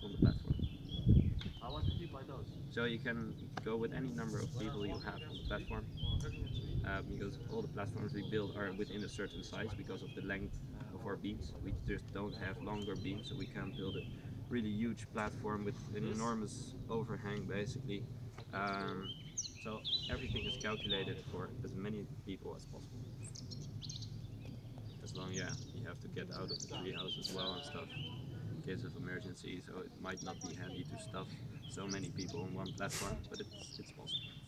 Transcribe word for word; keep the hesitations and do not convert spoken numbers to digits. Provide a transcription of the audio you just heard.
on the platform. How much people I those? So you can go with any number of people you have on the platform, uh, because all the platforms we build are within a certain size because of the length of our beams. We just don't have longer beams, so we can't build a really huge platform with an enormous overhang basically. Um, so everything is calculated for as many people as possible. As long, yeah, you have to get out of the treehouse as well and stuff in case of emergency, so it might not be handy to stuff so many people on one platform, but it's it's possible.